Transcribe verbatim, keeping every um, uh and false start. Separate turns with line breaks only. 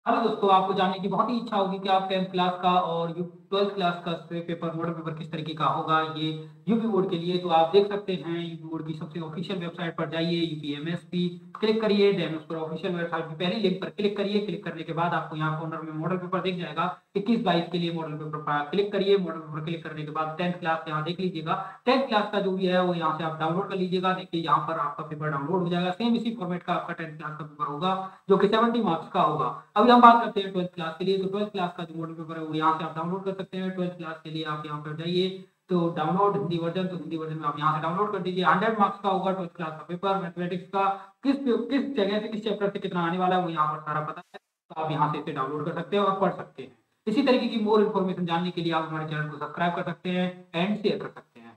Hello दोस्तों, आपको जानने की बहुत ही इच्छा होगी कि आप टेंथ क्लास का और यू ट्वेल्थ क्लास का से पेपर मॉडल पेपर किस तरीके का होगा ये यूपी बोर्ड के लिए। तो आप देख सकते हैं यूपी बोर्ड की सबसे ऑफिशियल वेबसाइट पर जाइए, यूपीएमएसपी क्लिक करिए, देन उस पर ऑफिशियल वेबसाइट की पहली लिंक पर क्लिक करिए। क्लिक करने के बाद आपको यहाँ कॉर्नर में मॉडल पेपर दिख जाएगा। इक्कीस बाईस के लिए मॉडल पेपर पर क्लिक करिए। मॉडल पेपर क्लिक करने के बाद टेंथ क्लास यहाँ देख लीजिएगा। टेंथ क्लास का जो भी है वो यहाँ से आप डाउनलोड कर लीजिएगा। देखिए यहाँ पर आपका पेपर डाउनलोड हो जाएगा। सेम इसी फॉर्मेट का आपका टेंथ क्लास का पेपर होगा जो कि सेवेंटी मार्क्स का होगा। अभी हम बात करते हैं ट्वेल्थ क्लास के लिए। तो ट्वेल्थ क्लास का जो मॉडल पेपर है वो यहाँ से आप डाउनलोड कर सकते हैं। ट्वेल्थ क्लास के लिए आप यहाँ पर जाइए, तो डाउनलोड हिंदी वर्जन, तो हिंदी वर्जन में आप यहाँ से डाउनलोड कर दीजिए। हंड्रेड मार्क्स का होगा ट्वेल्थ क्लास का पेपर। मैथमेटिक्स का किस किस जगह से किस चैप्टर से कितना आने वाला है वो यहाँ पर सारा पता है, तो आप यहाँ से इसे डाउनलोड कर सकते हैं और पढ़ सकते हैं। इसी तरीके की मोर इन्फॉर्मेशन जानने के लिए आप हमारे चैनल को सब्सक्राइब कर सकते हैं एंड शेयर कर सकते हैं।